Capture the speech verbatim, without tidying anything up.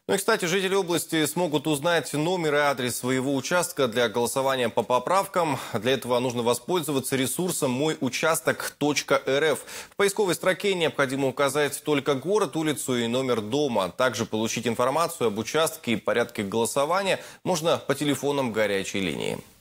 Ну и, кстати, жители области смогут узнать номер и адрес своего участка для голосования по поправкам. Для этого нужно воспользоваться ресурсом мой участок точка эр эф. В поисковой строке необходимо указать только город, улицу и номер дома. Также получить информацию об участке и порядке голосования можно по телефонам горячей линии.